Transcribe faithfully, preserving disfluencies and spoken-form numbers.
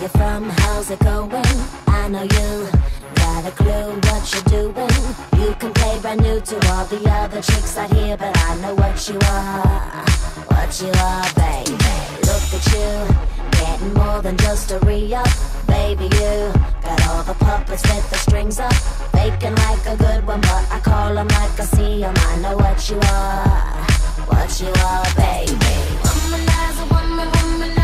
you from? How's it going? I know you got a clue what you're doing. You can play brand new to all the other chicks out here, but I know what you are, what you are, baby. Look at you, getting more than just a re-up. Baby, you got all the puppets with the strings up, faking like a good one, but I call them like I see them. I know what you are, what you are, baby. Womanizer, woman, woman.